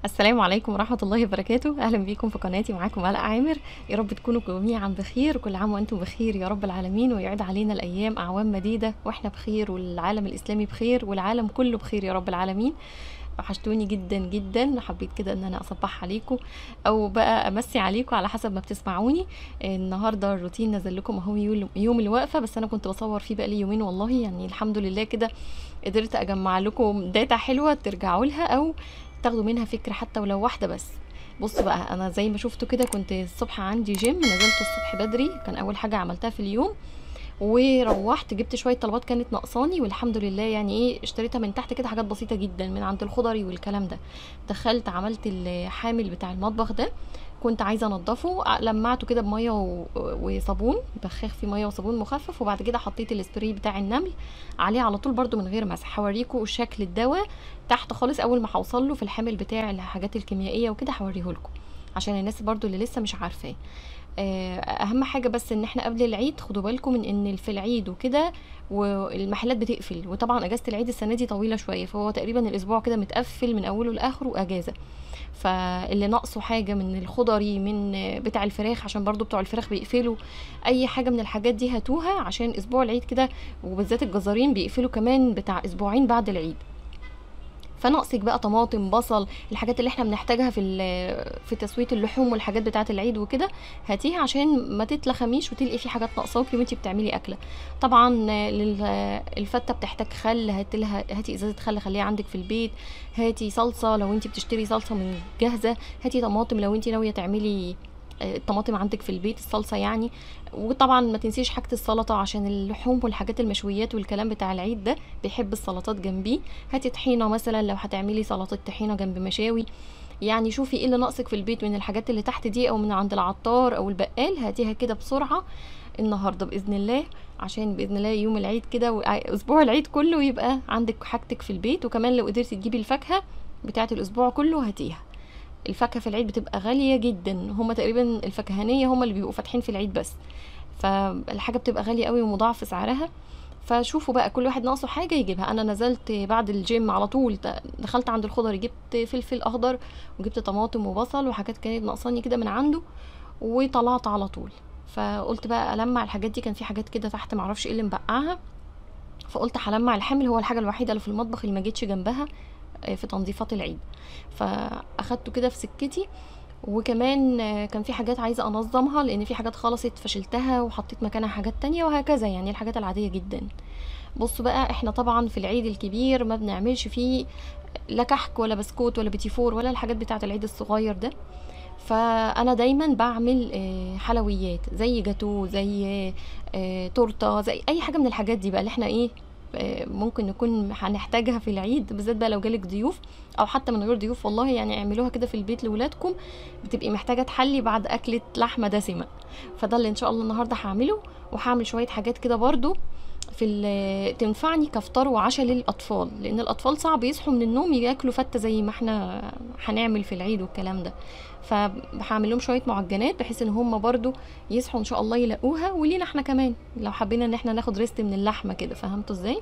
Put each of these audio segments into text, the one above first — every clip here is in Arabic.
السلام عليكم ورحمة الله وبركاته. أهلا بيكم في قناتي، معاكم ولاء عامر. يا رب تكونوا جميعا بخير، كل عام وأنتم بخير يا رب العالمين، ويعيد علينا الأيام أعوام مديدة وإحنا بخير، والعالم الإسلامي بخير، والعالم كله بخير يا رب العالمين. وحشتوني جدا جدا، حبيت كده ان انا اصبح عليكم او بقى امسي عليكم على حسب ما بتسمعوني. النهارده الروتين نزل لكم اهو يوم الوقفه، بس انا كنت بصور فيه بقى لي يومين والله، يعني الحمد لله كده قدرت اجمع لكم داتا حلوه ترجعوا لها او تاخدوا منها فكره حتى ولو واحده بس. بص بقى، انا زي ما شفتوا كده كنت الصبح عندي جيم، نزلت الصبح بدري، كان اول حاجه عملتها في اليوم. وروحت جبت شويه طلبات كانت ناقصاني، والحمد لله يعني ايه اشتريتها من تحت كده، حاجات بسيطه جدا من عند الخضري والكلام ده. دخلت عملت الحامل بتاع المطبخ ده، كنت عايزه انضفه، لمعته كده بميه وصابون بخاخ، في ميه وصابون مخفف، وبعد كده حطيت السبراي بتاع النمل عليه على طول برده من غير مسح. هوريكم شكل الدواء تحت خالص اول ما هوصل له في الحامل بتاع الحاجات الكيميائيه وكده، هوريه لكم عشان الناس برضو اللي لسه مش عارفاه. اهم حاجه بس ان احنا قبل العيد خدوا بالكم من ان في العيد وكده والمحلات بتقفل، وطبعا اجازه العيد السنه دي طويله شويه، فهو تقريبا الاسبوع كده متقفل من اوله لاخره اجازه. فاللي ناقصه حاجه من الخضري من بتاع الفراخ، عشان برضو بتوع الفراخ بيقفلوا، اي حاجه من الحاجات دي هاتوها عشان اسبوع العيد كده، وبالذات الجزارين بيقفلوا كمان بتاع اسبوعين بعد العيد. فناقصك بقى طماطم، بصل، الحاجات اللي احنا بنحتاجها في تسويه اللحوم والحاجات بتاعه العيد وكده، هاتيها عشان ما تتلخميش وتلقي في حاجات ناقصاكي وانتي بتعملي اكله. طبعا الفته بتحتاج خل، هاتي ازازه خل خليها عندك في البيت. هاتي صلصه لو انتي بتشتري صلصه من جاهزه. هاتي طماطم لو انتي ناويه تعملي الطماطم عندك في البيت، الصلصه يعني. وطبعا ما تنسيش حاجه السلطه، عشان اللحوم والحاجات المشويات والكلام بتاع العيد ده بيحب السلطات جنبيه. هاتي طحينه مثلا لو هتعملي سلطه طحينه جنب مشاوي. يعني شوفي ايه اللي ناقصك في البيت من الحاجات اللي تحت دي، او من عند العطار او البقال، هاتيها كده بسرعه النهارده باذن الله، عشان باذن الله يوم العيد كده واسبوع العيد كله يبقى عندك حاجتك في البيت. وكمان لو قدرتي تجيبي الفاكهه بتاعه الاسبوع كله هاتيها. الفاكهه في العيد بتبقى غاليه جدا، هما تقريبا الفكهانيه هما اللي بيبقوا فاتحين في العيد بس، فالحاجه بتبقى غاليه قوي ومضاعف سعرها. فشوفوا بقى كل واحد ناقصه حاجه يجيبها. انا نزلت بعد الجيم على طول، دخلت عند الخضر، جبت فلفل اخضر وجبت طماطم وبصل وحاجات كانت ناقصاني كده من عنده، وطلعت على طول. فقلت بقى المع الحاجات دي، كان في حاجات كده تحت معرفش ايه اللي مبقعها، فقلت هلمع الحامل، هو الحاجه الوحيده اللي في المطبخ اللي ما جيتش جنبها في تنظيفات العيد، فاخدته كده في سكتي. وكمان كان في حاجات عايزه انظمها، لان في حاجات خلصت فشلتها وحطيت مكانها حاجات تانية وهكذا، يعني الحاجات العاديه جدا. بصوا بقى، احنا طبعا في العيد الكبير ما بنعملش فيه لا كحك ولا بسكوت ولا بيتي فور ولا الحاجات بتاعه العيد الصغير ده. فانا دايما بعمل حلويات زي جاتو، زي تورته، زي اي حاجه من الحاجات دي بقى اللي احنا ايه ممكن نكون هنحتاجها في العيد، بالذات بقى لو جالك ضيوف او حتى من غير ضيوف والله، يعني اعملوها كده في البيت لولادكم، بتبقي محتاجه تحلي بعد اكله لحمه دسمه. فده اللي ان شاء الله النهارده هعمله. وهعمل شويه حاجات كده برضو تنفعني كفطار وعشاء للاطفال، لان الاطفال صعب يصحوا من النوم ياكلوا فته زي ما احنا هنعمل في العيد والكلام ده. فهعمل لهم شويه معجنات بحيث ان هم برضو يصحوا ان شاء الله يلاقوها، ولينا احنا كمان لو حبينا ان احنا ناخد ريست من اللحمه كده. فهمتوا ازاي؟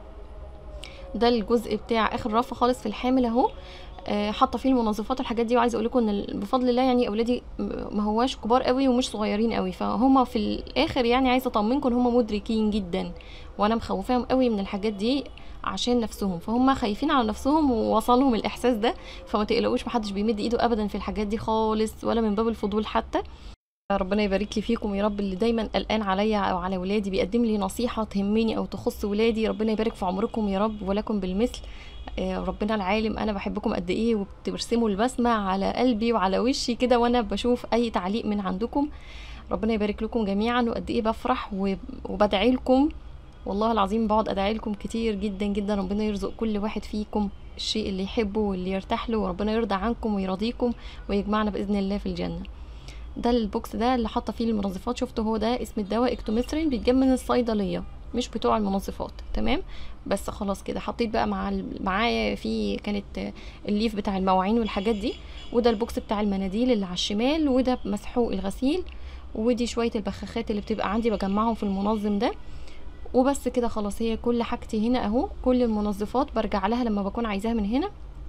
ده الجزء بتاع اخر رف خالص في الحامل اهو، حاطه فيه المنظفات والحاجات دي. وعايزه اقول لكم ان بفضل الله يعني اولادي ما هواش كبار قوي ومش صغيرين قوي، فهم في الاخر يعني عايزه اطمنكم هم مدركين جدا، وانا مخوفاهم قوي من الحاجات دي عشان نفسهم، فهم خايفين على نفسهم ووصلهم الاحساس ده. فما تقلقوش، محدش بيمد ايده ابدا في الحاجات دي خالص، ولا من باب الفضول حتى. ربنا يبارك لي فيكم يا رب، اللي دايما قلقان عليا او على ولادي بيقدم لي نصيحه تهمني او تخص ولادي، ربنا يبارك في عمركم يا رب ولكم بالمثل. ربنا العالم انا بحبكم قد ايه، وبترسموا البسمه على قلبي وعلى وشي كده وانا بشوف اي تعليق من عندكم. ربنا يبارك لكم جميعا، وقد ايه بفرح وبدعي لكم، والله العظيم بقعد ادعي لكم كتير جدا جدا. ربنا يرزق كل واحد فيكم الشيء اللي يحبه واللي يرتاح له، وربنا يرضى عنكم ويرضيكم ويجمعنا باذن الله في الجنه. ده البوكس ده اللي حاطه فيه المنظفات، شفتوا هو ده اسم الدواء اكتوميثرين، بيتجاب من الصيدليه مش بتوع المنظفات، تمام. بس خلاص كده حطيت بقى معايا في كانت الليف بتاع المواعين والحاجات دي. وده البوكس بتاع المناديل اللي على الشمال، وده مسحوق الغسيل، ودي شويه البخاخات اللي بتبقى عندي بجمعهم في المنظم ده. وبس كده خلاص، هي كل حاجتي هنا اهو، كل المنظفات برجع لها لما بكون عايزاها من هنا.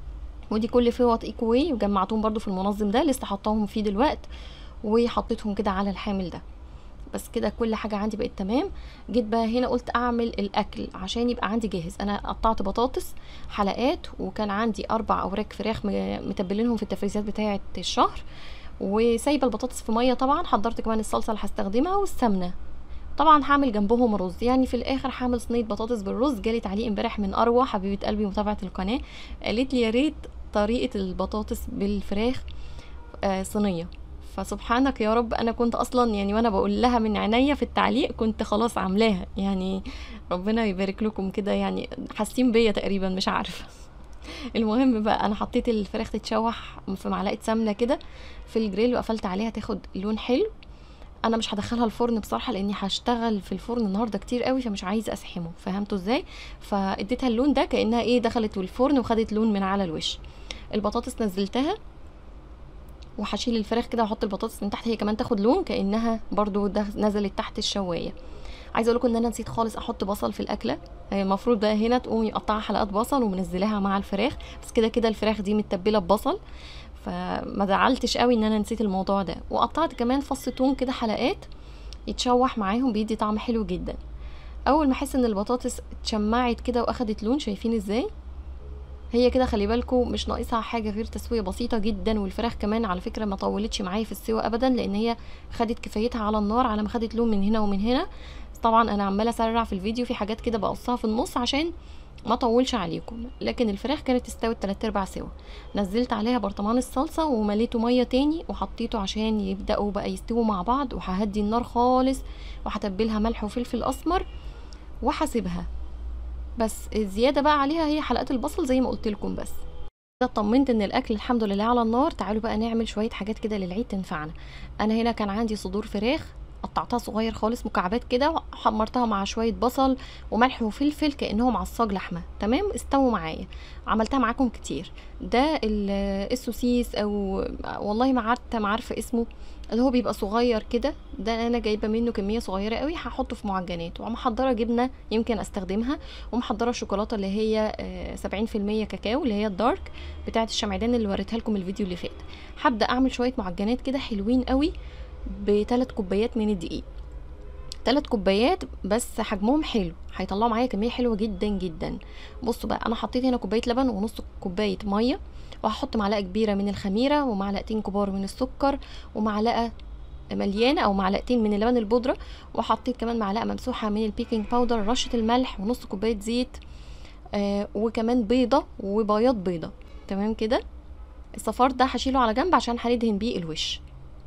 ودي كل فوط ايكو واي، وجمعتهم برضو في المنظم ده لسه حطاهم فيه دلوقت، وحطيتهم كده على الحامل ده. بس كده كل حاجه عندي بقت تمام. جيت بقى هنا قلت اعمل الاكل عشان يبقى عندي جاهز. انا قطعت بطاطس حلقات، وكان عندي 4 اوراق فراخ متبلينهم في التفريزات بتاعه الشهر، وسايبه البطاطس في ميه. طبعا حضرت كمان الصلصه اللي هستخدمها والسمنه. طبعا هعمل جنبهم رز، يعني في الاخر هعمل صينيه بطاطس بالرز. جالي تعليق امبارح من اروى حبيبه قلبي متابعه القناه، قالت لي يا ريت طريقه البطاطس بالفراخ صينيه. فسبحانك يا رب، انا كنت اصلا يعني وانا بقول لها من عينيا في التعليق كنت خلاص عاملاها. يعني ربنا يبارك لكم كده، يعني حاسين بيا تقريبا مش عارفه. المهم بقى انا حطيت الفراخ تتشوح في معلقه سمنه كده في الجريل، وقفلت عليها تاخد لون حلو. انا مش هدخلها الفرن بصراحه لاني هشتغل في الفرن النهارده كتير قوي، فمش عايزه اسحمه، فهمتوا ازاي؟ فاديتها اللون ده كانها ايه دخلت الفرن وخدت لون من على الوش. البطاطس نزلتها، وهشيل الفراخ كده واحط البطاطس من تحت هي كمان تاخد لون كانها برضو نزلت تحت الشوايه. عايزه اقول لكم ان انا نسيت خالص احط بصل في الاكله. المفروض بقى هنا تقومي مقطعه حلقات بصل ومنزلاها مع الفراخ، بس كده كده الفراخ دي متبله ببصل، فما زعلتش قوي ان انا نسيت الموضوع ده. وقطعت كمان فص ثوم كده حلقات يتشوح معاهم، بيدي طعم حلو جدا. اول ما احس ان البطاطس اتشمعت كده واخدت لون، شايفين ازاي هي كده؟ خلي بالكم مش ناقصها حاجه غير تسويه بسيطه جدا. والفراخ كمان على فكره ما طولتش معايا في السوا ابدا، لان هي خدت كفايتها على النار على ما خدت لون من هنا ومن هنا. طبعا انا عماله اسرع في الفيديو، في حاجات كده بقصها في النص عشان ما طولش عليكم، لكن الفراخ كانت استوت 3/4 سوا. نزلت عليها برطمان الصلصه ومليته ميه تاني وحطيته عشان يبداوا بقى يستووا مع بعض، وههدي النار خالص وهتبلها ملح وفلفل اسمر وهسيبها. بس الزياده بقى عليها هي حلقات البصل زي ما قلت لكم. بس كده اطمنت ان الاكل الحمد لله على النار. تعالوا بقى نعمل شويه حاجات كده للعيد تنفعنا. انا هنا كان عندي صدور فراخ قطعتها صغير خالص مكعبات كده، وحمرتها مع شويه بصل وملح وفلفل كانهم عصاج لحمه. تمام، استووا معايا. عملتها معاكم كتير. ده السوسيس او والله ما عارفه اسمه، اللي هو بيبقى صغير كده. ده انا جايبه منه كميه صغيره قوي، هحطه في معجنات. ومحضره جبنه يمكن استخدمها، ومحضره الشوكولاته اللي هي 70% كاكاو اللي هي الدارك بتاعه الشمعدان اللي وريتها لكم الفيديو اللي فات. هبدا اعمل شويه معجنات كده حلوين قوي ب3 كوبايات من الدقيق. 3 كوبايات بس حجمهم حلو، هيطلعوا معايا كميه حلوه جدا جدا. بصوا بقى، انا حطيت هنا كوبايه لبن ونص كوبايه ميه، وهحط معلقه كبيره من الخميره ومعلقتين كبار من السكر ومعلقه مليانه او معلقتين من اللبن البودره، وحطيت كمان معلقه ممسوحه من البيكنج باودر، رشه الملح، ونص كوبايه زيت، وكمان بيضه وبياض بيضه. تمام كده. الصفار ده هشيله على جنب عشان هندهن بيه الوش.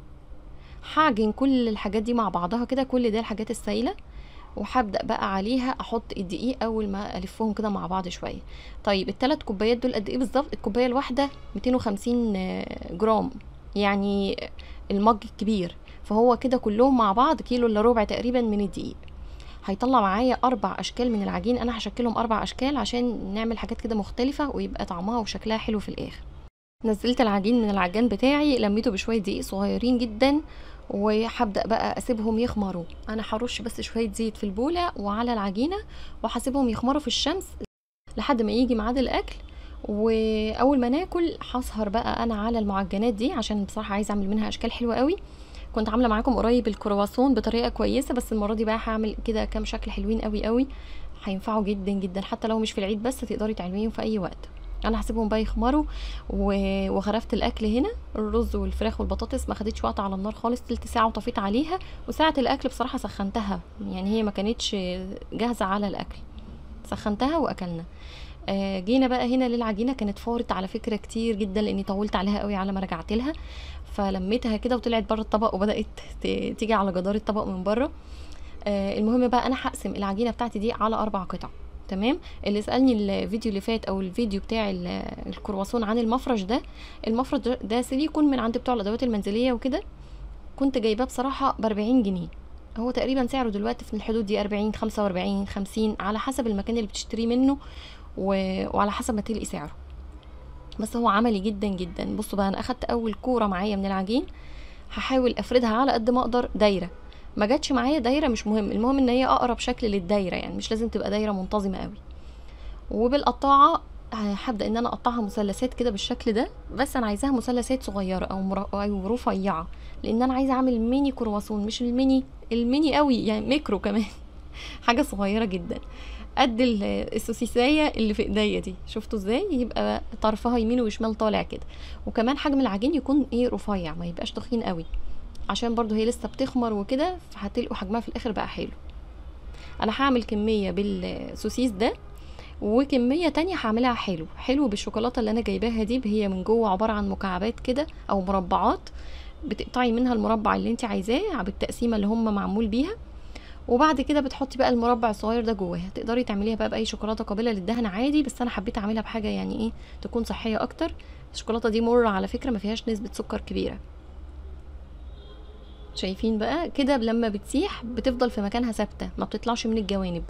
هعجن كل الحاجات دي مع بعضها كده، كل ده الحاجات السايله، وهبدا بقى عليها احط الدقيق اول ما الفهم كده مع بعض شويه. طيب ال3 كوبايات دول قد ايه بالظبط؟ الكوبايه الواحده 250 جرام، يعني المج الكبير، فهو كده كلهم مع بعض كيلو الا ربع تقريبا من الدقيق. هيطلع معايا 4 اشكال من العجين. انا هشكلهم 4 اشكال عشان نعمل حاجات كده مختلفه ويبقى طعمها وشكلها حلو في الاخر. نزلت العجين من العجان بتاعي، لميته بشويه دقيق صغيرين جدا، وهبدا بقى اسيبهم يخمروا. انا هرش بس شويه زيت في البوله وعلى العجينه، وهسيبهم يخمروا في الشمس لحد ما يجي ميعاد الاكل. واول ما ناكل هسهر بقى انا على المعجنات دي، عشان بصراحه عايزه اعمل منها اشكال حلوه قوي. كنت عامله معاكم قريب الكرواسون بطريقه كويسه، بس المره دي بقى هعمل كده كام شكل حلوين قوي قوي، هينفعوا جدا جدا حتى لو مش في العيد، بس تقدري تعمليهم في اي وقت. انا هسيبهم بقى يخمروا. وغرفت الاكل هنا، الرز والفراخ والبطاطس ما خدتش وقت على النار خالص، تلت ساعه وطفيت عليها. وساعه الاكل بصراحه سخنتها، يعني هي ما كانتش جاهزه على الاكل، سخنتها واكلنا. جينا بقى هنا للعجينه، كانت فارت على فكره كتير جدا لاني طولت عليها قوي على ما رجعت لها، فلميتها كده وطلعت بره الطبق وبدات تيجي على جدار الطبق من بره. المهم بقى انا هقسم العجينه بتاعتي دي على 4 قطع. تمام. اللي سالني الفيديو اللي فات او الفيديو بتاع الكرواسون عن المفرش ده، المفرش ده سيليكون من عند بتوع الادوات المنزليه وكده، كنت جايباه بصراحه ب40 جنيه. هو تقريبا سعره دلوقتي في الحدود دي 40 45 50 على حسب المكان اللي بتشتريه منه، وعلى حسب ما تلقي سعره. بس هو عملي جدا جدا. بصوا بقى، انا اخدت اول كوره معايا من العجين، هحاول افردها على قد ما اقدر دايره. ما جاتش معايا دايره مش مهم، المهم ان هي اقرب شكل للدايره، يعني مش لازم تبقى دايره منتظمه قوي. وبالقطاعه هبدا ان انا اقطعها مثلثات كده بالشكل ده، بس انا عايزاها مثلثات صغيره او رفيعه، لان انا عايزه اعمل ميني كرواسون، مش الميني قوي يعني، ميكرو كمان. حاجه صغيره جدا، قد السوسيسايه اللي في ايديا دي. شفتوا ازاي؟ يبقى طرفها يمين وشمال طالع كده. وكمان حجم العجين يكون ايه، رفيع، ما يبقاش تخين قوي، عشان برضو هي لسه بتخمر وكده، فهتلقوا حجمها في الاخر بقى حلو. انا هعمل كميه بالسوسيس ده، وكميه تانية هعملها حلو بالشوكولاته اللي انا جايباها دي. هي من جوه عباره عن مكعبات كده او مربعات، بتقطعي منها المربع اللي انت عايزاه بالتقسيمه اللي هم معمول بيها، وبعد كده بتحطي بقى المربع الصغير ده جواها. تقدري تعمليها بقى باي شوكولاته قابله للدهن عادي، بس انا حبيت اعملها بحاجه يعني ايه، تكون صحيه اكتر. الشوكولاته دي مره على فكره، ما فيهاش نسبه سكر كبيره. شايفين بقى كده؟ لما بتسيح بتفضل في مكانها ثابته، ما بتطلعش من الجوانب.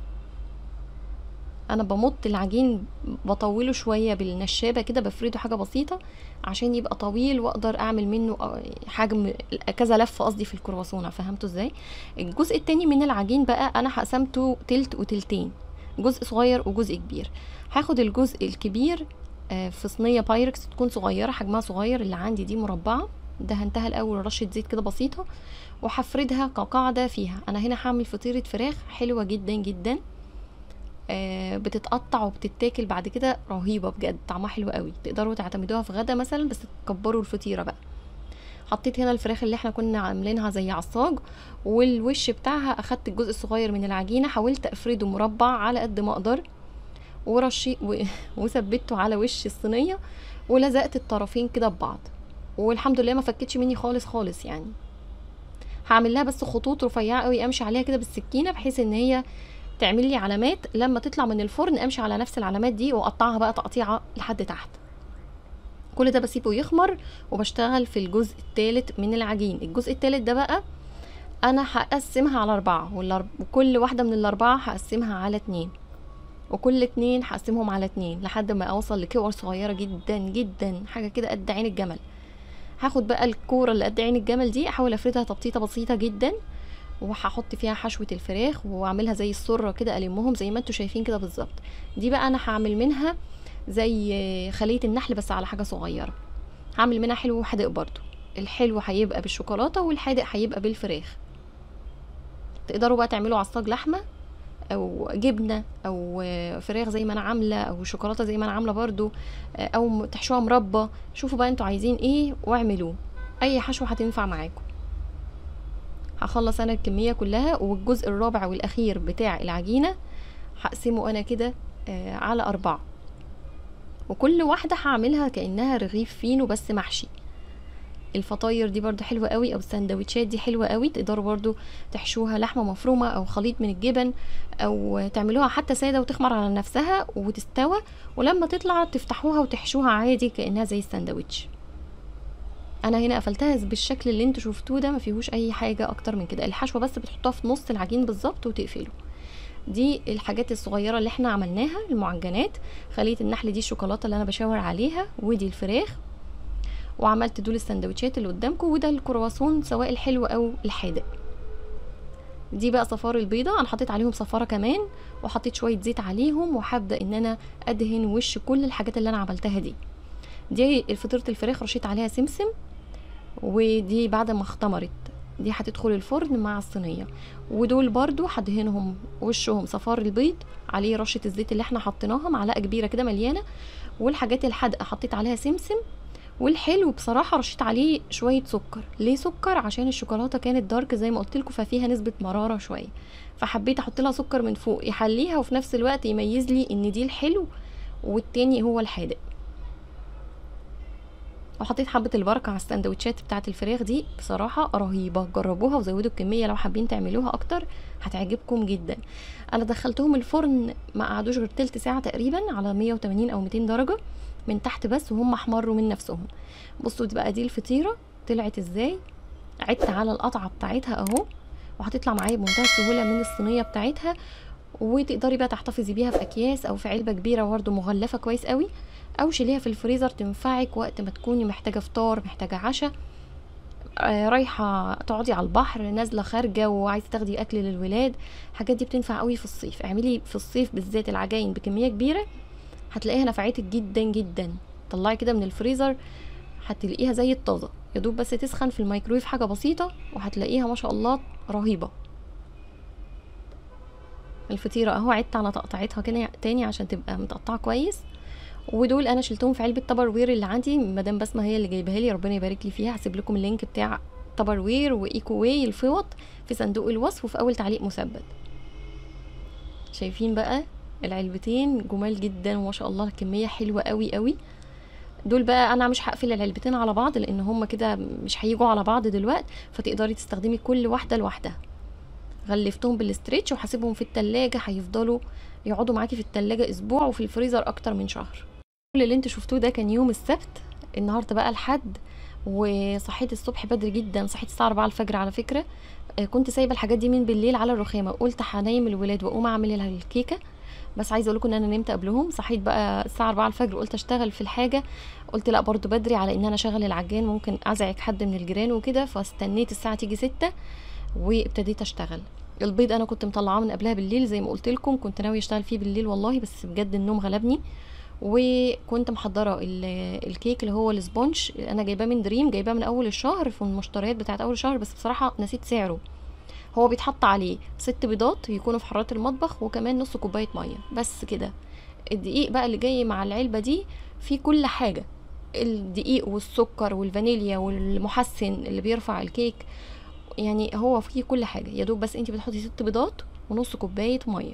انا بمط العجين، بطوله شويه بالنشابه كده، بفرده حاجه بسيطه عشان يبقى طويل، واقدر اعمل منه حجم كذا لفه، قصدي في الكرواسون. فهمتوا ازاي؟ الجزء التاني من العجين بقى انا قسمته تلت وتلتين، جزء صغير وجزء كبير. هاخد الجزء الكبير في صينيه بايركس تكون صغيره، حجمها صغير، اللي عندي دي مربعه، دهنتها الاول رشه زيت كده بسيطه، وهفردها كقاعده فيها. انا هنا هعمل فطيره فراخ حلوه جدا جدا، بتتقطع وبتتاكل بعد كده، رهيبه بجد، طعمها حلو قوي. تقدروا تعتمدوها في غدا مثلا، بس تكبروا الفطيره بقى. حطيت هنا الفراخ اللي احنا كنا عاملينها زي عصاج، والوش بتاعها اخدت الجزء الصغير من العجينه، حاولت افرده مربع على قد ما اقدر، ورشي وثبته على وش الصينيه، ولزقت الطرفين كده ببعض، والحمد لله ما فكتش مني خالص خالص يعني. هعمل لها بس خطوط رفيعه قوي امشي عليها كده بالسكينه، بحيث ان هي تعمل لي علامات لما تطلع من الفرن، امشي على نفس العلامات دي واقطعها بقى تقطيعه لحد تحت. كل ده بسيبه يخمر، وبشتغل في الجزء الثالث من العجين. الجزء الثالث ده بقى انا هقسمها على 4، وكل واحده من الاربعه هقسمها على 2، وكل 2 هقسمهم على 2 لحد ما اوصل لكور صغيره جدا جدا، حاجه كده قد عين الجمل. هاخد بقى الكوره اللي قد عين الجمل دي، احاول افردها تبطيطه بسيطه جدا، وهحط فيها حشوة الفراخ، واعملها زي السرة كده، المهم زي ما انتوا شايفين كده بالظبط. دي بقى انا هعمل منها زي خلية النحل، بس على حاجة صغيرة. هعمل منها حلو وحادق برضو، الحلو هيبقى بالشوكولاتة والحادق هيبقى بالفراخ. تقدروا بقى تعملوا عصاج لحمة او جبنة او فراخ زي ما انا عاملة، او شوكولاتة زي ما انا عاملة برضو، او تحشوها مربى. شوفوا بقى انتوا عايزين ايه واعملوه، اي حشوة هتنفع معاكم. هخلص انا الكمية كلها، والجزء الرابع والاخير بتاع العجينة هقسمه انا كده على 4، وكل واحدة هعملها كأنها رغيف فينو بس محشي. الفطاير دي برضو حلوة قوي، او السندوتشات دي حلوة قوي. تقدروا برضو تحشوها لحمة مفرومة او خليط من الجبن، او تعملوها حتى سادة وتخمر على نفسها وتستوى، ولما تطلع تفتحوها وتحشوها عادي كأنها زي السندوتش. انا هنا قفلتها بالشكل اللي انتوا شفتوه ده، ما فيهوش اي حاجه اكتر من كده. الحشوه بس بتحطوها في نص العجين بالظبط وتقفلوا. دي الحاجات الصغيره اللي احنا عملناها، المعجنات. خليه النحل دي الشوكولاته اللي انا بشاور عليها، ودي الفراخ، وعملت دول السندوتشات اللي قدامكم، وده الكرواسون سواء الحلو او الحادق. دي بقى صفار البيضه، انا حطيت عليهم صفاره كمان، وحطيت شويه زيت عليهم، وهبدا ان انا ادهن وش كل الحاجات اللي انا عملتها دي. دي فطيره الفراخ رشيت عليها سمسم، ودي بعد ما اختمرت دي هتدخل الفرن مع الصينيه. ودول برضو هدهنهم وشهم صفار البيض، عليه رشه الزيت اللي احنا حطيناها، معلقه كبيره كده مليانه. والحاجات الحادقه حطيت عليها سمسم، والحلو بصراحه رشيت عليه شويه سكر. ليه سكر؟ عشان الشوكولاته كانت دارك زي ما قلت لكم، ففيها نسبه مراره شويه، فحبيت احط لها سكر من فوق يحليها، وفي نفس الوقت يميز لي ان دي الحلو والتاني هو الحادق. وحطيت حبه البركه على السندوتشات بتاعه الفراخ دي، بصراحه رهيبه. جربوها وزودوا الكميه لو حابين تعملوها اكتر، هتعجبكم جدا. انا دخلتهم الفرن ما قعدوش غير تلت ساعه تقريبا، على 180 او 200 درجه من تحت بس، وهم احمروا من نفسهم. بصوا دي بقى، دي الفطيره طلعت ازاي. عدت على القطعه بتاعتها اهو، وهتطلع معايا بمنتهى السهوله من الصينيه بتاعتها. وتقدري بقى تحتفظي بيها في اكياس او في علبه كبيره برده مغلفه كويس قوي، او شيليها في الفريزر تنفعك وقت ما تكوني محتاجه فطار، محتاجه عشاء، رايحه تقعدي على البحر، نازله خارجه وعايزه تاخدي اكل للولاد. الحاجات دي بتنفع قوي في الصيف. اعملي في الصيف بالذات العجاين بكميه كبيره، هتلاقيها نفعتك جدا جدا. طلعي كده من الفريزر هتلاقيها زي الطازه، يا دوب بس تسخن في الميكرويف حاجه بسيطه وهتلاقيها ما شاء الله رهيبه. الفطيره اهو عدت على تقطيعتها كده تاني عشان تبقى متقطعه كويس. ودول انا شلتهم في علبه تبر وير اللي عندي، مدام بسمه هي اللي جايبها لي، ربنا يبارك لي فيها. هسيب لكم اللينك بتاع تبر وير وايكو واي الفوط في صندوق الوصف وفي اول تعليق مثبت. شايفين بقى العلبتين جمال جدا وما شاء الله الكميه حلوه قوي قوي. دول بقى انا مش هقفل العلبتين على بعض لان هما كده مش هيجوا على بعض دلوقتي، فتقدري تستخدمي كل واحده لوحدها. غلفتهم بالاستريتش وهسيبهم في التلاجة، هيفضلوا يقعدوا معاكي في التلاجة اسبوع وفي الفريزر اكتر من شهر. كل اللي انتوا شفتوه ده كان يوم السبت. النهارده بقى الحد، وصحيت الصبح بدري جدا، صحيت الساعه 4 الفجر على فكره. كنت سايبه الحاجات دي من بالليل على الرخامه، قلت هنيم الولاد واقوم اعمل لها الكيكه، بس عايزه اقول لكم ان انا نمت قبلهم. صحيت بقى الساعه 4 الفجر، قلت اشتغل في الحاجه، قلت لا برضو بدري على ان انا اشغل العجان، ممكن ازعج حد من الجيران وكده، فاستنيت الساعه تيجي 6 وابتديت اشتغل. البيض انا كنت مطلعاه من قبلها بالليل زي ما قلت لكم، كنت ناوي اشتغل فيه بالليل والله، بس بجد النوم غلبني. وكنت محضره الكيك اللي هو السبونج، انا جايباه من دريم، جايباه من اول الشهر في المشتريات بتاعت اول الشهر، بس بصراحه نسيت سعره. هو بيتحط عليه 6 بيضات يكونوا في حراره المطبخ وكمان نص كوبايه ميه بس كده. الدقيق بقى اللي جاي مع العلبه دي فيه كل حاجه، الدقيق والسكر والفانيليا والمحسن اللي بيرفع الكيك، يعني هو فيه كل حاجه. يا دوب بس انت بتحطي 6 بيضات ونص كوبايه ميه.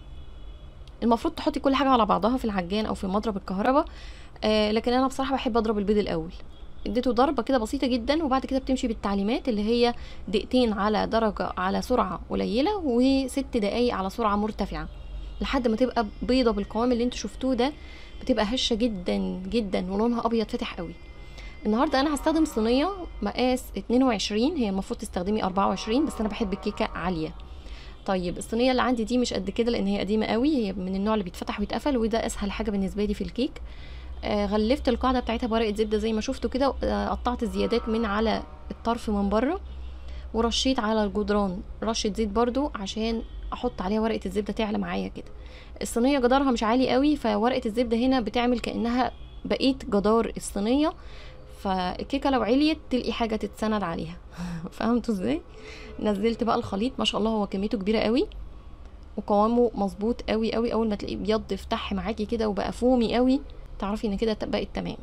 المفروض تحطي كل حاجه على بعضها في العجان او في مضرب الكهرباء، لكن انا بصراحه بحب اضرب البيض الاول. اديته ضربه كده بسيطه جدا، وبعد كده بتمشي بالتعليمات اللي هي دقيقتين على درجه على سرعه قليله و6 دقايق على سرعه مرتفعه لحد ما تبقى بيضه بالقوام اللي انتوا شفتوه ده، بتبقى هشه جدا جدا ولونها ابيض فاتح قوي. النهارده انا هستخدم صينيه مقاس 22، هي المفروض تستخدمي 24 بس انا بحب الكيكه عاليه. طيب الصينيه اللي عندي دي مش قد كده لان هي قديمه قوي، هي من النوع اللي بيتفتح ويتقفل، وده اسهل حاجه بالنسبه لي في الكيك. غلفت القاعده بتاعتها بورقه زبده زي ما شفتوا كده، قطعت الزيادات من على الطرف من بره، ورشيت على الجدران رشه زيت برضو عشان احط عليها ورقه الزبده تعلى معايا كده. الصينيه جدارها مش عالي قوي، فورقه الزبده هنا بتعمل كانها بقيه جدار الصينيه، فالكيكه لو عليت تلقي حاجه تتسند عليها. فهمتوا ازاي؟ نزلت بقى الخليط، ما شاء الله هو كميته كبيره قوي وقوامه مظبوط قوي قوي. اول ما تلاقيه بيض يفتح معاكي كده وبقى فومي قوي، تعرفي ان كده بقت تمام.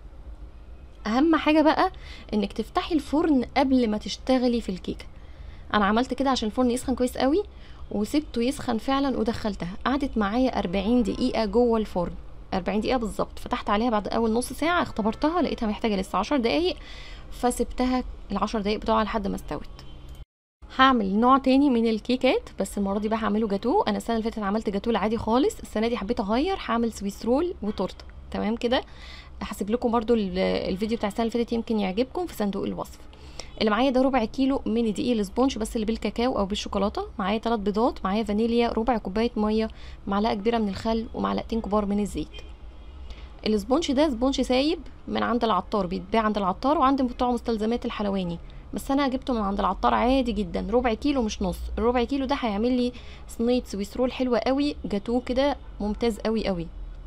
اهم حاجه بقى انك تفتحي الفرن قبل ما تشتغلي في الكيكه. انا عملت كده عشان الفرن يسخن كويس قوي، وسبته يسخن فعلا ودخلتها، قعدت معايا 40 دقيقه جوه الفرن، 40 دقيقه بالظبط. فتحت عليها بعد اول نص ساعه، اختبرتها لقيتها محتاجه لسه 10 دقايق، فسبتها ال10 دقايق بتوعها لحد ما استوت. هعمل نوع تاني من الكيكات، بس المره دي بقى هعمله جاتو. انا السنه اللي فاتت عملت جاتو العادي خالص، السنه دي حبيت اغير، هعمل سويس رول وتورته. تمام كده، هسيب لكم برضو الفيديو بتاع السنه اللي فاتت يمكن يعجبكم في صندوق الوصف. اللي معايا ده ربع كيلو من دقيق الاسبونج بس اللي بالكاكاو او بالشوكولاته، معايا 3 بيضات، معايا فانيليا، ربع كوبايه ميه، معلقه كبيره من الخل، ومعلقتين كبار من الزيت. الاسبونج ده سبونج سايب من عند العطار، بيتباع عند العطار وعند بتوع مستلزمات الحلواني، بس انا جبته من عند العطار عادي جدا، ربع كيلو مش نص. الربع كيلو ده هيعمل لي صينيه سويس رول حلوه قوي، جاتوه كده ممتاز قوي قوي.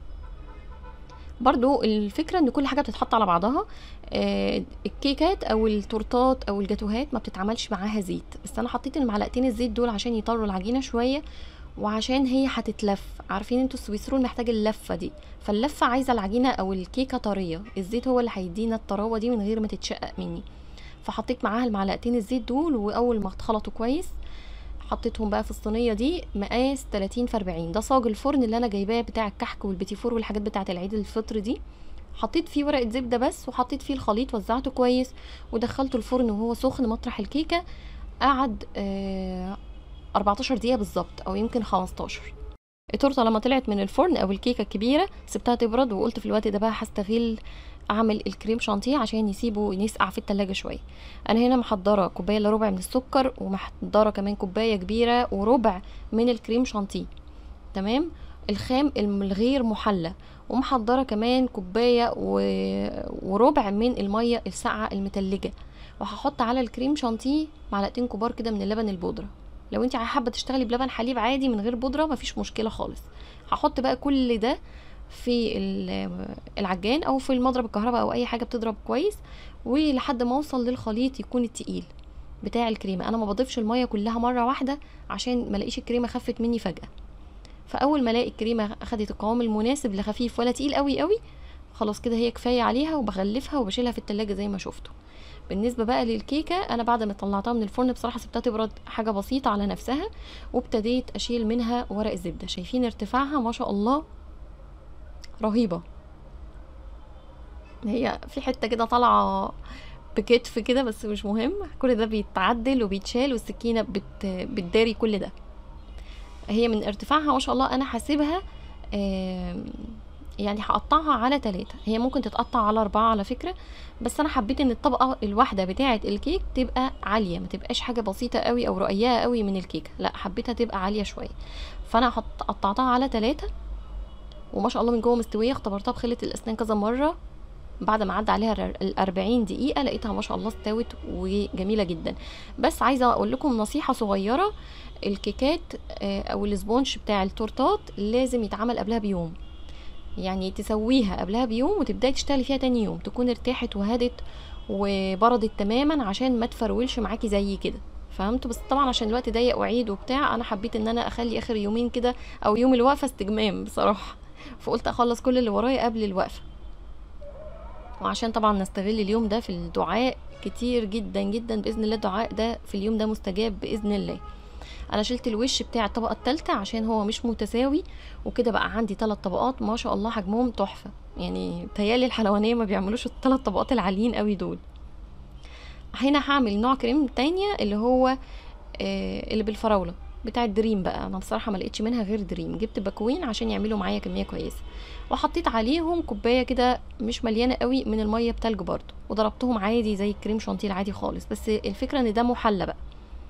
برضو الفكره ان كل حاجه بتتحط على بعضها. الكيكات او التورتات او الجاتوهات ما بتتعملش معاها زيت، بس انا حطيت المعلقتين الزيت دول عشان يطروا العجينه شويه، وعشان هي هتتلف. عارفين انتوا السويس رول محتاج اللفه دي، فاللفه عايزه العجينه او الكيكه طريه، الزيت هو اللي هيدينا الطراوه دي من غير ما تتشقق مني. فحطيت معاها المعلقتين الزيت دول، واول ما اتخلطوا كويس حطيتهم بقى في الصينيه دي مقاس 30 في 40. ده صاج الفرن اللي انا جايباه بتاع الكحك والبيتي فور والحاجات بتاعه العيد الفطر دي. حطيت فيه ورقه زبده بس، وحطيت فيه الخليط، وزعته كويس ودخلته الفرن وهو سخن مطرح الكيكه. قعد 14 دقيقه بالظبط او يمكن 15. التورته لما طلعت من الفرن او الكيكه الكبيره سبتها تبرد، وقلت في الوقت ده بقى هستغل اعمل الكريم شانتيه عشان يسيبه يسقع في التلاجة شويه. انا هنا محضره كوبايه الا ربع من السكر، ومحضره كمان كوبايه كبيره وربع من الكريم شانتيه، تمام، الخام الغير محلى، ومحضره كمان كوبايه وربع من الميه الساقعه المتلجه. وهحط على الكريم شانتيه معلقتين كبار كده من اللبن البودره. لو انت حابه تشتغلي بلبن حليب عادي من غير بودره مفيش مشكله خالص. هحط بقى كل ده في العجان او في المضرب الكهرباء او اي حاجه بتضرب كويس، ولحد ما اوصل للخليط يكون التقيل بتاع الكريمه. انا ما بضيفش الميه كلها مره واحده عشان ما الاقيش الكريمه خفت مني فجاه. فاول ما الاقي الكريمه اخدت القوام المناسب، لا خفيف ولا تقيل قوي قوي، خلاص كده هي كفايه عليها، وبغلفها وبشيلها في التلاجة زي ما شفتوا. بالنسبه بقى للكيكه، انا بعد ما طلعتها من الفرن بصراحه سبتها تبرد حاجه بسيطه على نفسها، وابتديت اشيل منها ورق الزبده. شايفين ارتفاعها ما شاء الله رهيبه، هي في حته كده طالعه بكتف كده بس مش مهم، كل ده بيتعدل وبيتشال، والسكينه بتداري كل ده. هي من ارتفاعها ما شاء الله انا حاسبها يعني هقطعها على 3، هي ممكن تتقطع على 4 على فكرة، بس انا حبيت ان الطبقة الواحدة بتاعة الكيك تبقى عالية، ما تبقاش حاجة بسيطة قوي او رقيقة قوي من الكيكة، لا حبيتها تبقى عالية شوية. فانا قطعتها على 3، وما شاء الله من جوه مستوية. اختبرتها بخلة الاسنان كذا مرة، بعد ما عدى عليها 40 دقيقة لقيتها ما شاء الله استوت وجميلة جدا. بس عايزة اقول لكم نصيحة صغيرة، الكيكات او السبونج بتاع التورتات لازم يتعمل قبلها بيوم، يعني تسويها قبلها بيوم وتبداي تشتغلي فيها تاني يوم تكون ارتاحت وهدت وبردت تماما، عشان ما تفرولش معاكي زي كده، فهمتوا؟ بس طبعا عشان الوقت ضيق وعيد وبتاع، انا حبيت ان انا اخلي اخر يومين كده او يوم الوقفه استجمام بصراحه، فقلت اخلص كل اللي ورايا قبل الوقفه، وعشان طبعا نستغل اليوم ده في الدعاء كتير جدا جدا باذن الله. الدعاء ده في اليوم ده مستجاب باذن الله. انا شلت الوش بتاع الطبقه الثالثه عشان هو مش متساوي، وكده بقى عندي 3 طبقات ما شاء الله حجمهم تحفه، يعني تهيالي الحلوانيه ما بيعملوش ال3 طبقات العاليين قوي دول. هنا هعمل نوع كريم تانية اللي هو اللي بالفراوله بتاع الدريم بقى. انا بصراحه ما لقيتش منها غير دريم، جبت باكوين عشان يعملوا معايا كميه كويسه، وحطيت عليهم كوبايه كده مش مليانه قوي من الميه بتلج برضو، وضربتهم عادي زي الكريم شانتيه العادي خالص، بس الفكره ان ده محلى بقى.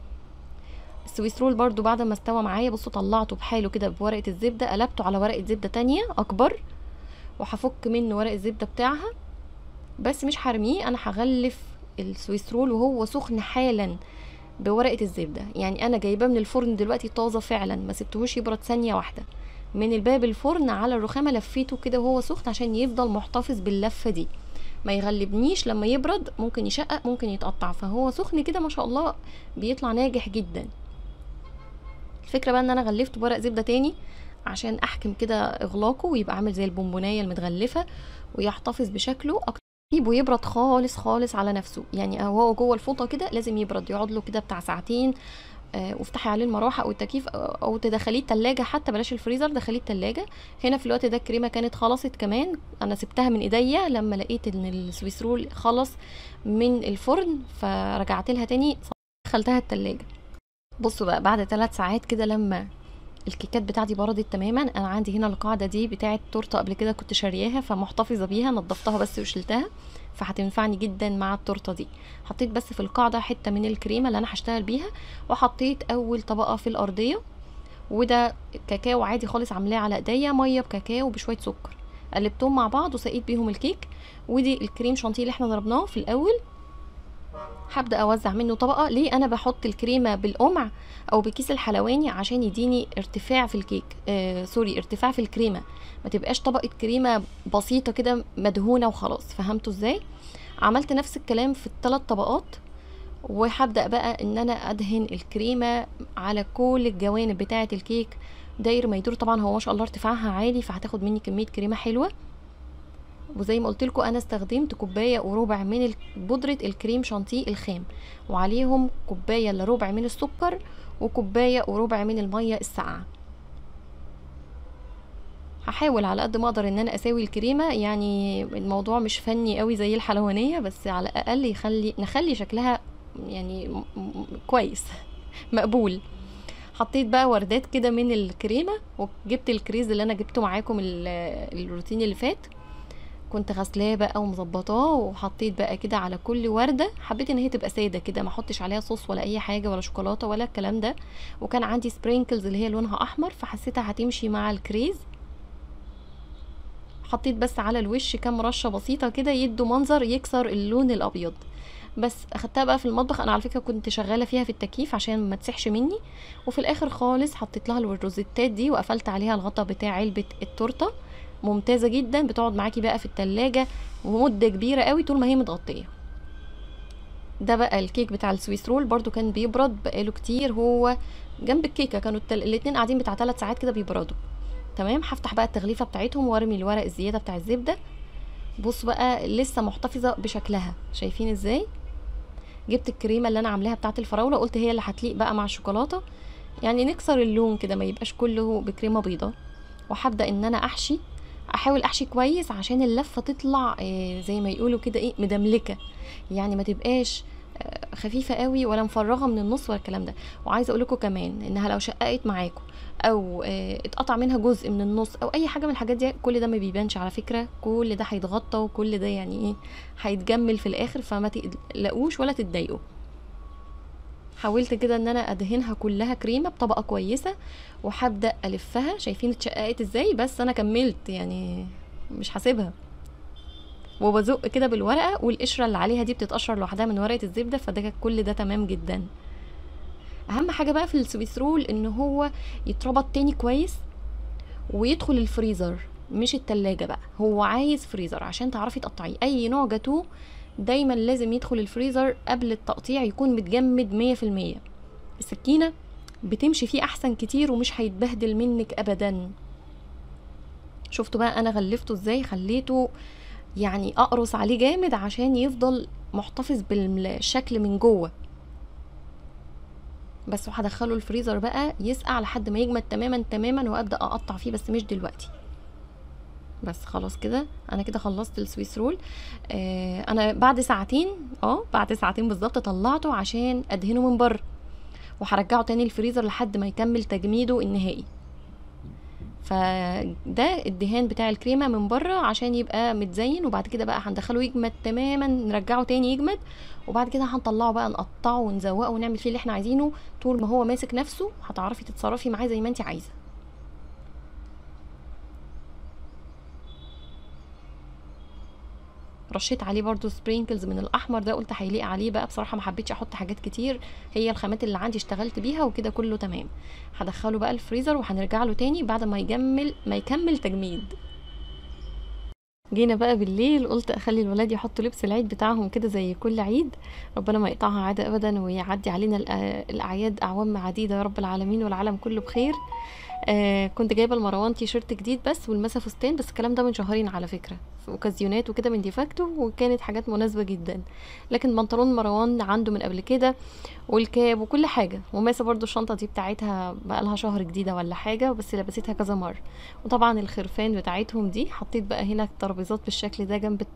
السويس رول برضو بعد ما استوى معايا بصوا طلعته بحاله كده بورقه الزبده، قلبته على ورقه زبده تانية اكبر، وهفك منه ورق الزبده بتاعها، بس مش هرميه، انا هغلف السويس رول وهو سخن حالا بورقه الزبده. يعني انا جايباه من الفرن دلوقتي طازه فعلا، ما سبتهوش يبرد ثانيه واحده، من الباب الفرن على الرخامه لفيته كده وهو سخن عشان يفضل محتفظ باللفه دي، ما يغلبنيش لما يبرد ممكن يشقق ممكن يتقطع، فهو سخن كده ما شاء الله بيطلع ناجح جدا. الفكره بقى ان انا غلفته بورق زبده تاني عشان احكم كده اغلاقه ويبقى عامل زي البونبونايه المتغلفه، ويحتفظ بشكله اكتر. سيبه يبرد خالص خالص على نفسه، يعني هو جوه الفوطه كده لازم يبرد، يقعد له كده بتاع ساعتين. وافتحي عليه المروحه او التكييف او تدخليه التلاجة، حتى بلاش الفريزر، دخليه التلاجة. هنا في الوقت ده الكريمه كانت خلصت كمان، انا سبتها من ايديا لما لقيت ان السويس رول خلص من الفرن، فرجعت لها تاني دخلتها التلاجة. بصوا بقى بعد 3 ساعات كده لما الكيكات بتاعتي بردت تماما، انا عندي هنا القاعده دي بتاعه تورته قبل كده كنت شارياها فمحتفظه بيها، نضفتها بس وشلتها، فهتنفعني جدا مع التورته دي. حطيت بس في القاعده حته من الكريمه اللي انا هشتغل بيها، وحطيت اول طبقه في الارضيه، وده كاكاو عادي خالص عاملاه على ايديا، ميه بكاكاو بشويه سكر، قلبتهم مع بعض وسقيت بيهم الكيك. ودي الكريم شانتيه اللي احنا ضربناه في الاول، هبدا اوزع منه طبقه. ليه انا بحط الكريمه بالقمع او بكيس الحلواني؟ عشان يديني ارتفاع في الكيك، سوري ارتفاع في الكريمه، ما تبقاش طبقه كريمه بسيطه كده مدهونه وخلاص. فهمتوا ازاي؟ عملت نفس الكلام في ال3 طبقات، وهبدا بقى ان انا ادهن الكريمه على كل الجوانب بتاعه الكيك داير ما يدور. طبعا هو ما شاء الله ارتفاعها عالي، فهتاخد مني كميه كريمه حلوه. وزي ما قلت لكم انا استخدمت كوبايه وربع من بودره الكريم شانتيه الخام، وعليهم كوبايه الا ربع من السكر، وكوبايه وربع من الميه الساقعه. هحاول على قد ما اقدر ان انا اساوي الكريمه، يعني الموضوع مش فني قوي زي الحلوانيه، بس على الاقل نخلي شكلها يعني كويس مقبول. حطيت بقى وردات كده من الكريمه، وجبت الكريز اللي انا جبته معاكم الروتين اللي فات، كنت غسلاه بقى ومظبطاه، وحطيت بقى كده على كل ورده. حبيت ان هي تبقى ساده كده، ما احطش عليها صوص ولا اي حاجه ولا شوكولاته ولا الكلام ده، وكان عندي سبرينكلز اللي هي لونها احمر فحسيتها هتمشي مع الكريز. حطيت بس على الوش كام رشه بسيطه كده يدوا منظر يكسر اللون الابيض. بس اخدتها بقى في المطبخ، انا على فكره كنت شغاله فيها في التكييف عشان ما تسحش مني، وفي الاخر خالص حطيت لها الروزيتات دي وقفلت عليها الغطا بتاع علبه التورته ممتازه جدا، بتقعد معاكي بقى في التلاجة ومده كبيره قوي طول ما هي متغطيه. ده بقى الكيك بتاع السويس رول، برضو كان بيبرد بقاله كتير، هو جنب الكيكه كانوا الاتنين قاعدين بتاع 3 ساعات كده بيبردوا. تمام، هفتح بقى التغليفه بتاعتهم وارمي الورق الزياده بتاع الزبده. بص بقى لسه محتفظه بشكلها، شايفين ازاي؟ جبت الكريمه اللي انا عاملاها بتاعه الفراوله، قلت هي اللي هتليق بقى مع الشوكولاته، يعني نكسر اللون كده ما يبقاش كله بكريمه بيضه. وهبدا ان انا احاول احشي كويس عشان اللفه تطلع زي ما يقولوا كده ايه مدملكه، يعني ما تبقاش خفيفه قوي ولا مفرغه من النص ولا الكلام ده. وعايزه اقول لكم كمان انها لو شققت معاكم او اتقطع منها جزء من النص او اي حاجه من الحاجات دي، كل ده ما بيبانش على فكره، كل ده هيتغطى وكل ده يعني ايه هيتجمل في الاخر، فما تقلقوش ولا تتضايقوا. حاولت كده ان انا ادهنها كلها كريمه بطبقه كويسه، وهبدا الفها. شايفين اتشققت ازاي؟ بس انا كملت يعني مش هسيبها، وبزق كده بالورقه، والقشره اللي عليها دي بتتقشر لوحدها من ورقه الزبده، فده كل ده تمام جدا. اهم حاجه بقى في السويس رول ان هو يتربط تاني كويس ويدخل الفريزر مش التلاجة بقى، هو عايز فريزر عشان تعرفي تقطعيه. اي نوع جاتوه دايما لازم يدخل الفريزر قبل التقطيع، يكون متجمد 100%. السكينة بتمشي فيه احسن كتير ومش هيتبهدل منك ابدا. شفتوا بقى انا غلفته ازاي؟ خليته يعني اقرص عليه جامد عشان يفضل محتفظ بالشكل من جوه بس. وهدخله الفريزر بقى يسقع لحد ما يجمد تماما تماما، وابدا اقطع فيه بس مش دلوقتي. بس خلاص كده انا كده خلصت السويس رول. انا بعد ساعتين بعد ساعتين بالظبط طلعته عشان ادهنه من بره، وهرجعه تاني الفريزر لحد ما يكمل تجميده النهائي. فده الدهان بتاع الكريمه من بره عشان يبقى متزين، وبعد كده بقى هندخله يجمد تماما، نرجعه تاني يجمد، وبعد كده هنطلعه بقى نقطعه ونزوقه ونعمل فيه اللي احنا عايزينه. طول ما هو ماسك نفسه هتعرفي تتصرفي معاه زي ما انت عايزه. رشيت عليه برضو سبرينكلز من الاحمر ده، قلت هيليق عليه بقى، بصراحه ما حبيتش احط حاجات كتير، هي الخامات اللي عندي اشتغلت بيها وكده كله تمام. هدخله بقى الفريزر وهنرجع له تاني بعد ما يكمل تجميد. جينا بقى بالليل، قلت اخلي الولاد يحطوا لبس العيد بتاعهم كده زي كل عيد، ربنا ما يقطعها عاده ابدا ويعدي علينا الاعياد اعوام عديده يا رب العالمين والعالم كله بخير. كنت جايبه لمروان تي شيرت جديد بس، والمسا فستان، بس الكلام ده من شهرين على فكره، في اوكازيونات وكده من ديفاكتو، وكانت حاجات مناسبه جدا. لكن بنطلون مروان عنده من قبل كده، والكاب وكل حاجه، وماسه برضو الشنطه دي بتاعتها بقالها شهر جديده ولا حاجه، بس لبستها كذا مره. وطبعا الخرفان بتاعتهم دي حطيت بقى هنا الترابيزات بالشكل ده جنب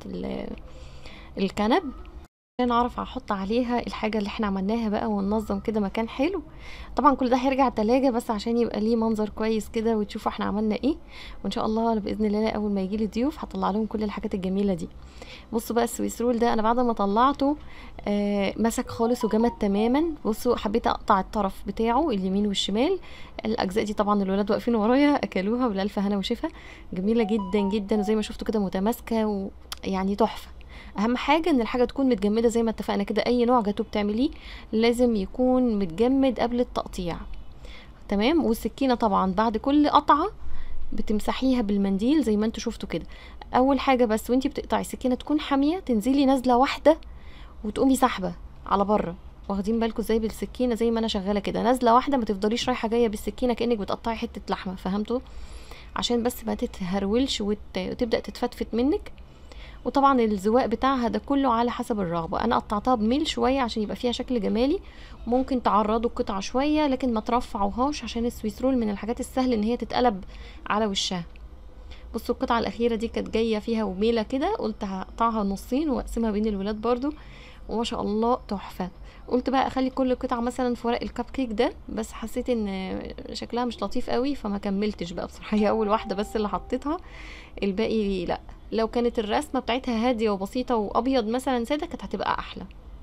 الكنب عشان اعرف احط عليها الحاجه اللي احنا عملناها بقى، وننظم كده مكان حلو. طبعا كل ده هيرجع التلاجة بس عشان يبقى ليه منظر كويس كده وتشوفوا احنا عملنا ايه. وان شاء الله باذن الله اول ما يجيلي ضيوف هطلع لهم كل الحاجات الجميله دي. بصوا بقى السويس رول ده انا بعد ما طلعته مسك خالص وجمد تماما. بصوا حبيت اقطع الطرف بتاعه اليمين والشمال، الاجزاء دي طبعا الولاد واقفين ورايا اكلوها بالالف هنا وشفا، جميله جدا جدا، وزي ما شفتوا كده متماسكه ويعني تحفه. اهم حاجه ان الحاجه تكون متجمده زي ما اتفقنا كده، اي نوع جاتو بتعمليه لازم يكون متجمد قبل التقطيع. تمام. والسكينه طبعا بعد كل قطعه بتمسحيها بالمنديل زي ما انتوا شفتوا كده. اول حاجه بس وانتي بتقطعي السكينه تكون حاميه، تنزلي نازله واحده وتقومي سحبه على بره، واخدين بالكم ازاي بالسكينه زي ما انا شغاله كده، نازله واحده، ما تفضليش رايحه جايه بالسكينه كانك بتقطعي حته لحمه، فهمتوا؟ عشان بس ما تتهرولش وتبدا تتفتفت منك. وطبعا الزواق بتاعها ده كله على حسب الرغبه، انا قطعتها بميل شويه عشان يبقى فيها شكل جمالي، ممكن تعرضوا القطعه شويه لكن ما ترفعوهاش عشان السويس رول من الحاجات السهل ان هي تتقلب على وشها. بصوا القطعه الاخيره دي كانت جايه فيها وميله كده، قلت هقطعها نصين واقسمها بين الولاد برضو، وما شاء الله تحفه. قلت بقى اخلي كل قطعه مثلا في ورق الكب كيك ده، بس حسيت ان شكلها مش لطيف قوي فما كملتش بقى بصراحه، هي اول واحده بس اللي حطيتها، الباقي لا. لو كانت الرسمه بتاعتها هاديه وبسيطه وابيض مثلا ساده كانت هتبقى احلى،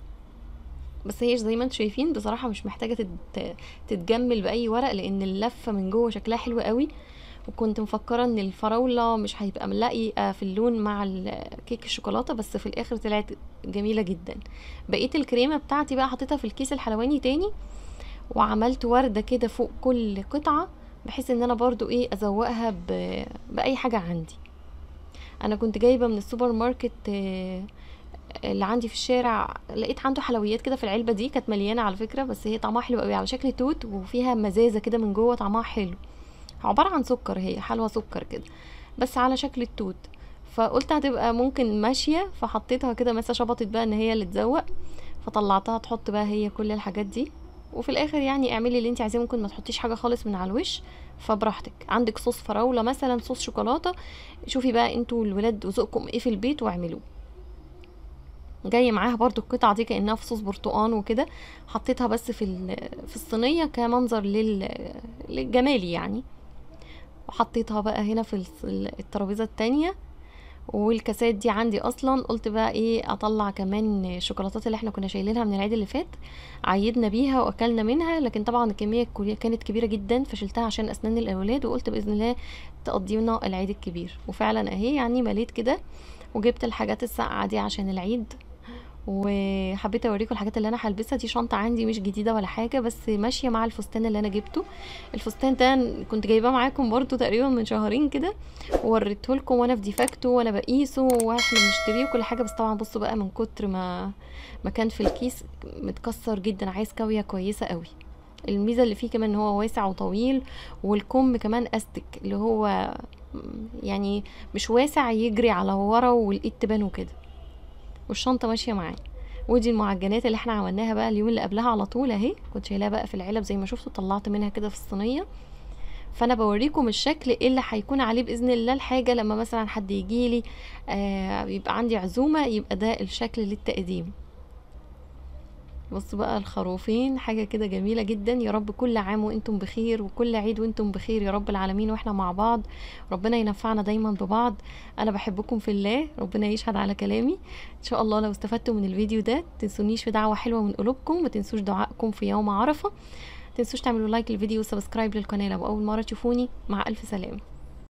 بس هي زي ما انتم شايفين بصراحه مش محتاجه تتجمل باي ورق، لان اللفه من جوه شكلها حلو قوي. وكنت مفكره ان الفراوله مش هيبقى ملاقي في اللون مع الكيك الشوكولاته، بس في الاخر طلعت جميله جدا. بقيه الكريمه بتاعتي بقى حطيتها في الكيس الحلواني تاني، وعملت ورده كده فوق كل قطعه، بحيث ان انا برضو ازوقها باي حاجه عندي. انا كنت جايبه من السوبر ماركت اللي عندي في الشارع، لقيت عنده حلويات كده في العلبه دي، كانت مليانه على فكره، بس هي طعمها حلو قوي على شكل توت وفيها مزازه كده من جوه، طعمها حلو. عباره عن سكر، هي حلوى سكر كده بس على شكل التوت. فقلت هتبقى ممكن ماشيه، فحطيتها كده مثلا، شبطت بقى ان هي اللي تزوق، فطلعتها تحط بقى هي كل الحاجات دي. وفي الاخر يعني اعملي اللي انت عايزاه، ممكن ما تحطيش حاجه خالص من على الوش، فبراحتك. عندك صوص فراوله مثلا، صوص شوكولاته، شوفي بقى انتوا الولاد وذوقكم ايه في البيت واعملوه. جاي معاها برضو القطعه دي كانها في صوص برتقان وكده، حطيتها بس في الصينيه كمنظر للجمالي يعني. وحطيتها بقى هنا في الترابيزه التانية. والكاسات دي عندي اصلا، قلت بقى ايه اطلع كمان الشوكولاتات اللي احنا كنا شايلينها من العيد اللي فات، عيدنا بيها واكلنا منها، لكن طبعا الكميه كانت كبيره جدا، فشلتها عشان اسنان الاولاد، وقلت باذن الله تقضينا العيد الكبير. وفعلا اهي يعني مليت كده، وجبت الحاجات الساقعه دي عشان العيد. وحبيت اوريكم الحاجات اللي انا هلبسها. دي شنطه عندي مش جديده ولا حاجه، بس ماشيه مع الفستان اللي انا جبته. الفستان ده كنت جايباه معاكم برضو تقريبا من شهرين كده، ووريته لكم وانا في ديفاكتو وانا بقيسه واحنا بنشتريه وكل حاجه. بس طبعا بصوا بقى، من كتر ما كان في الكيس متكسر جدا، عايز كاويه كويسه قوي. الميزه اللي فيه كمان ان هو واسع وطويل، والكم كمان استك، اللي هو يعني مش واسع يجري على ورا والايد تبان وكده. والشنطه ماشيه معايا. ودي المعجنات اللي احنا عملناها بقى اليوم اللي قبلها على طول اهي، كنت شايلاها بقى في العلب زي ما شفتوا، طلعت منها كده في الصينيه. فانا بوريكم الشكل ايه اللي هيكون عليه باذن الله الحاجه لما مثلا حد يجيلي، يبقى عندي عزومه، يبقى ده الشكل للتقديم. بصوا بقى الخروفين، حاجه كده جميله جدا. يا رب كل عام وانتم بخير، وكل عيد وانتم بخير يا رب العالمين، واحنا مع بعض. ربنا ينفعنا دايما ببعض. انا بحبكم في الله، ربنا يشهد على كلامي. ان شاء الله لو استفدتوا من الفيديو ده تنسونيش في دعوه حلوه من قلوبكم، ما تنسوش دعائكم في يوم عرفه، تنسوش تعملوا لايك للفيديو وسبسكرايب للقناه لو اول مره تشوفوني. مع الف سلامه.